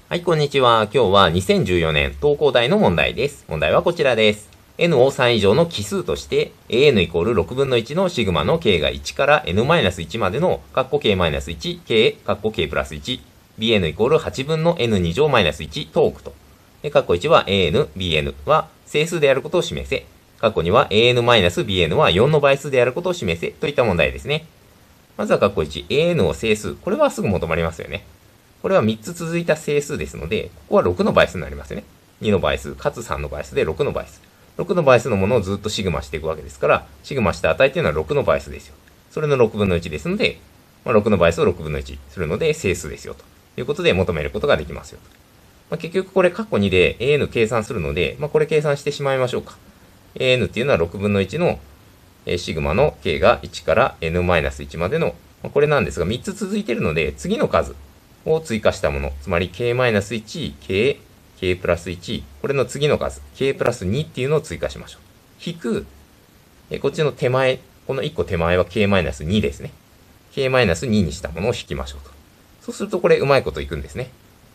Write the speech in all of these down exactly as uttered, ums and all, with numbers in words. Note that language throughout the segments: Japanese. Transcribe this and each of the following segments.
はい、こんにちは。今日はにせんじゅうよねん東工大の問題です。問題はこちらです。n をさん以上の奇数として、an イコールろくぶんのいちのシグマの k がいちから エヌマイナスいち までの、カッコ k-いち、k、カッコ k プラスいち、bn イコールはちぶんの n に乗マイナスいちトークと。で、カッコいちは an、bn は整数であることを示せ。カッコには an-bn はよんの倍数であることを示せ。といった問題ですね。まずはカッコいち、an を整数。これはすぐ求まりますよね。これはみっつ続いた整数ですので、ここはろくの倍数になりますよね。にの倍数、かつさんの倍数でろくの倍数。ろくの倍数のものをずっとシグマしていくわけですから、シグマした値っていうのはろくの倍数ですよ。それのろくぶんのいちですので、まあ、ろくの倍数をろくぶんのいちするので整数ですよ。ということで求めることができますよ。まあ、結局これカッコにで an 計算するので、まあ、これ計算してしまいましょうか。an っていうのはろくぶんのいちのシグマの k がいちから エヌマイナスいち までの、まあ、これなんですがみっつ続いているので、次の数を追加したもの、つまり k-いち、k、k プラスいち、これの次の数、k プラスにっていうのを追加しましょう。引く、えこっちの手前、このいっこ手前は k-に ですね。k-に にしたものを引きましょうと。そうするとこれうまいこといくんですね。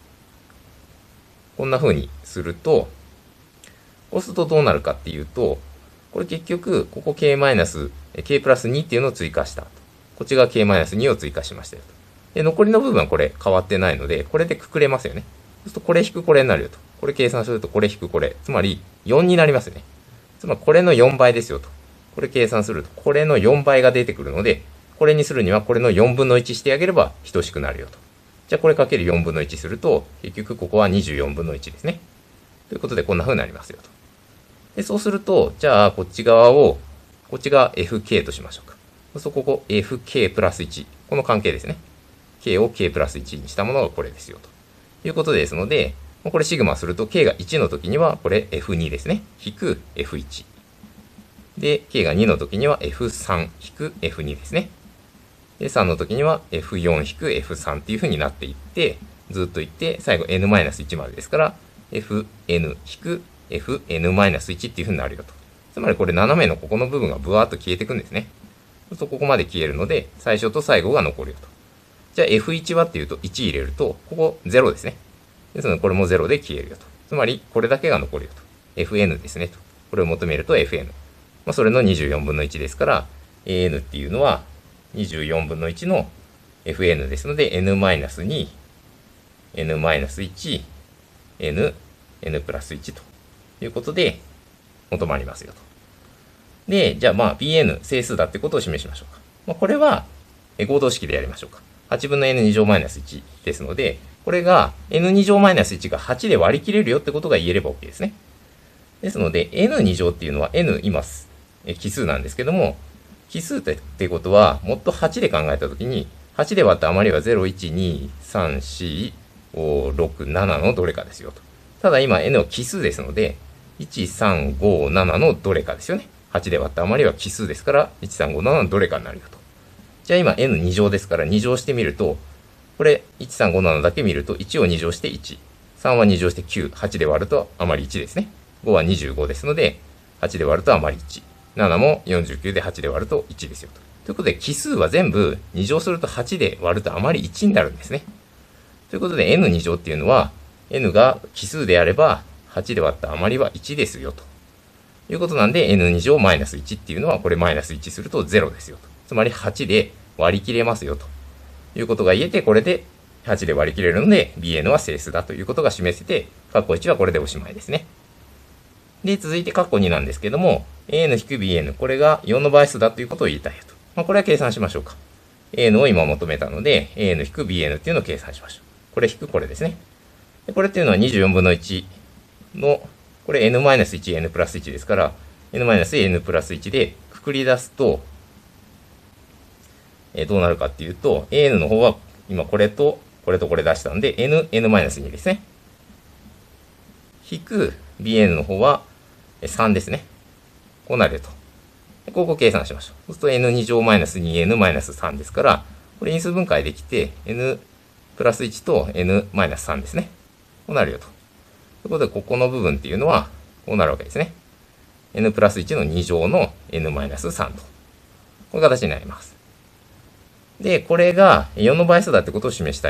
こんな風にすると、こうするとどうなるかっていうと、これ結局、ここ k-、k プラスにっていうのを追加した。こっちが k-に を追加しましたよと。で、残りの部分はこれ変わってないので、これでくくれますよね。そうするとこれ引くこれになるよと。これ計算するとこれ引くこれ。つまりよんになりますよね。つまりこれのよんばいですよと。これ計算するとこれのよんばいが出てくるので、これにするにはこれのよんぶんのいちしてあげれば等しくなるよと。じゃあこれかけるよんぶんのいちすると、結局ここはにじゅうよんぶんのいちですね。ということでこんな風になりますよと。で、そうすると、じゃあこっち側を、こっちが エフケー としましょうか。そうするとここ エフケー プラスいち。この関係ですね。k を k プラスいちにしたものがこれですよということですので、これシグマすると k がいちの時にはこれ エフに ですね。引く エフいち。で、k がにの時には エフさん 引く エフに ですね。で、さんの時には エフよん 引く エフさん っていう風になっていって、ずっといって、最後 エヌマイナスいち までですから、エフエヌ 引く エフエヌマイナスいち っていう風になるよと。つまりこれ斜めのここの部分がブワーっと消えていくんですね。そうするとここまで消えるので、最初と最後が残るよと。じゃあ エフいち はっていうといち入れると、ここゼロですね。ですのでこれもゼロで消えるよと。つまりこれだけが残るよと。エフエヌ ですねと。これを求めると エフエヌ。まあそれのにじゅうよんぶんのいちですから、エーエヌ っていうのはにじゅうよんぶんのいちの エフエヌ ですので エヌマイナスに、エヌマイナスいち、n、n プラスいちということで求まりますよと。で、じゃあまあ ビーエヌ 整数だってことを示しましょうか。まあ、これは合同式でやりましょうか。はちぶんの エヌに 乗マイナスいちですので、これが エヌに 乗マイナスいちがはちで割り切れるよってことが言えれば OK ですね。ですので エヌに 乗っていうのは n 今奇数なんですけども、奇数ってことはもっとはちで考えたときに、はちで割った余りはゼロ、いち、に、さん、よん、ご、ろく、ななのどれかですよと。ただ今 n は奇数ですので、いち、さん、ご、ななのどれかですよね。はちで割った余りは奇数ですから、いち、さん、ご、ななのどれかになるよと。じゃあ今 エヌに 乗ですからに乗してみると、これいち、さん、ご、ななだけ見るといちをに乗していち、さんはに乗してきゅう、はちで割ると余りいちですね。ごはにじゅうごですので、はちで割ると余りいち。ななもよんじゅうきゅうではちで割るといちですよと。ということで奇数は全部に乗するとはちで割ると余りいちになるんですね。ということで エヌに 乗っていうのは n が奇数であればはちで割った余りはいちですよということなんで エヌに 乗マイナスいちっていうのはこれマイナスいちするとゼロですよと。つまりはちで割り切れますよということが言えて、これではちで割り切れるので ビーエヌ は整数だということが示せて、カッコいちはこれでおしまいですね。で、続いてカッコになんですけども、エーエヌ 引く ビーエヌ、これがよんの倍数だということを言いたいよと。まあ、これは計算しましょうか。エーエヌ を今求めたので、エーエヌ 引く ビーエヌ っていうのを計算しましょう。これ引くこれですね。でこれっていうのはにじゅうよんぶんのいちの、これ エヌマイナスいち、エヌプラスいちですから、エヌマイナスエヌプラスいちでくくり出すと、えー、どうなるかっていうと、エーエヌ の方は今これとこれとこれ出したんで、n、エヌマイナスに ですね。引く ビーエヌ の方はさんですね。こうなると。ここ計算しましょう。そうすると エヌに 乗マイナスに、n マイナスさんですから、これ因数分解できて、n プラスいちと n マイナスさんですね。こうなるよと。ということで、ここの部分っていうのは、こうなるわけですね。n プラスいちのに乗の n マイナスさんと。こういう形になります。で、これがよんの倍数だってことを示したいよと。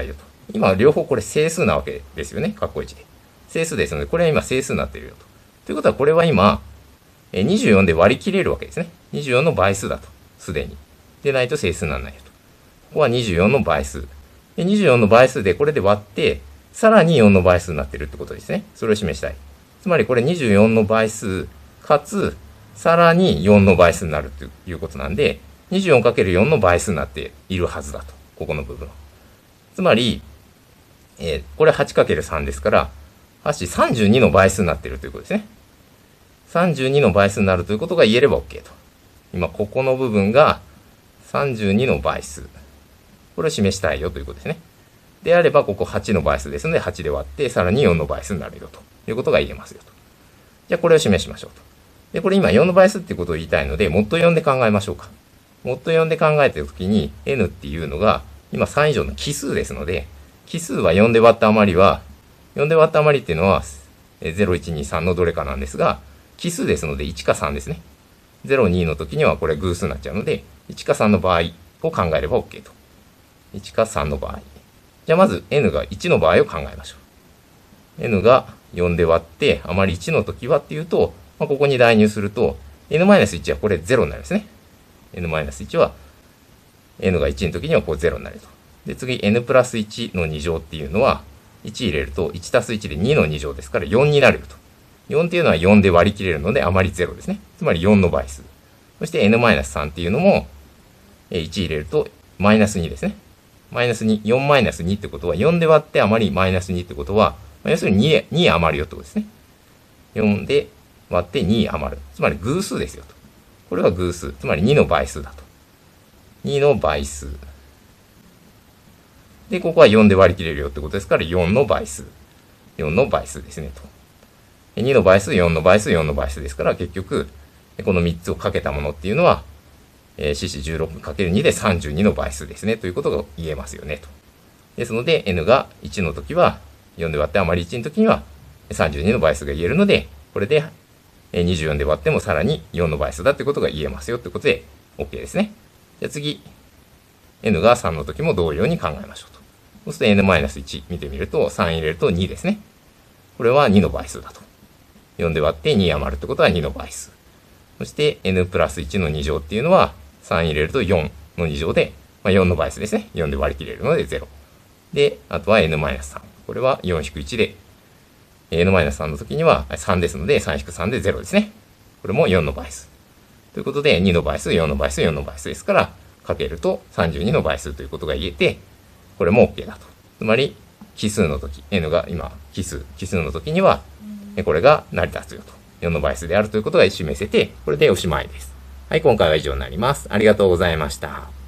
今両方これ整数なわけですよね。括弧いちで。整数ですので、これは今整数になっているよと。ということはこれは今、にじゅうよんで割り切れるわけですね。にじゅうよんの倍数だと。すでに。でないと整数にならないよと。ここはにじゅうよんの倍数。でにじゅうよんの倍数でこれで割って、さらによんの倍数になっているってことですね。それを示したい。つまりこれにじゅうよんの倍数、かつ、さらによんの倍数になるということなんで、にじゅうよんかけるよん の倍数になっているはずだと。ここの部分。つまり、えー、これ はちかけるさん ですから、はち、さんじゅうにの倍数になっているということですね。さんじゅうにの倍数になるということが言えれば OK と。今、ここの部分がさんじゅうにの倍数。これを示したいよということですね。であれば、ここはちの倍数ですので、はちで割って、さらによんの倍数になるよということが言えますよと。じゃあ、これを示しましょうと。で、これ今よんの倍数っていうことを言いたいので、モッドよんで考えましょうか。モッドよんで考えているときに、n っていうのが、今さん以上の奇数ですので、奇数はよんで割った余りは、よんで割った余りっていうのは、ゼロ、いち、に、さんのどれかなんですが、奇数ですのでいちかさんですね。ゼロ、にの時にはこれ偶数になっちゃうので、いちかさんの場合を考えれば OK と。いちかさんの場合。じゃあまず n がいちの場合を考えましょう。n がよんで割って、余りいちの時はっていうと、まあ、ここに代入すると、n-いち はこれゼロになるんですね。n-いち は、n がいちの時にはこうゼロになると。で、次 n プラスいちのに乗っていうのは、いち入れるといちたすいちでにのに乗ですからよんになるよと。よんっていうのはよんで割り切れるので余りゼロですね。つまりよんの倍数。そして n-さん っていうのも、いち入れるとマイナスにですね。マイナスに、よんマイナスにってことはよんで割って余りマイナスにってことは、要するに に, に余るよってことですね。よんで割ってに余る。つまり偶数ですよと。これは偶数。つまりにの倍数だと。にの倍数。で、ここはよんで割り切れるよってことですからよんの倍数。よんの倍数ですねと。にの倍数、よんの倍数、よんの倍数ですから結局、このみっつをかけたものっていうのは、えー、四四じゅうろくかけるにでさんじゅうにの倍数ですねということが言えますよねと。ですので n がいちの時はよんで割って余りいちの時にはさんじゅうにの倍数が言えるので、これでにじゅうよんで割ってもさらによんの倍数だってことが言えますよってことで OK ですね。じゃあ次、n がさんの時も同様に考えましょうと。そうすると n-いち 見てみるとさん入れるとにですね。これはにの倍数だと。よんで割ってに余るってことはにの倍数。そして n プラスいちのに乗っていうのはさん入れるとよんのに乗で、まあ、よんの倍数ですね。よんで割り切れるのでゼロ。で、あとは n-さん。これはよん引くいちで、n-さん の時にはさんですので、さん引くさんでゼロですね。これもよんの倍数。ということで、にの倍数、よんの倍数、よんの倍数ですから、かけるとさんじゅうにの倍数ということが言えて、これも OK だと。つまり、奇数の時、n が今、奇数、奇数の時には、これが成り立つよと。よんの倍数であるということが示せて、これでおしまいです。はい、今回は以上になります。ありがとうございました。